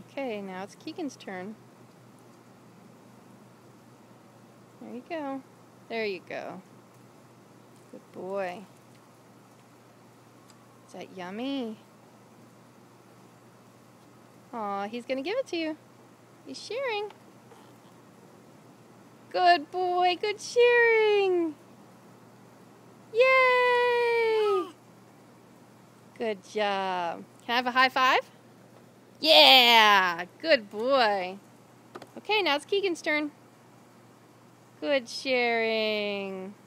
Okay, now it's Keegan's turn. There you go. There you go. Good boy. Is that yummy? Aw, he's gonna give it to you. He's sharing. Good boy, good sharing. Yay! Good job. Can I have a high five? Yeah! Good boy. Okay, now it's Keegan's turn. Good sharing.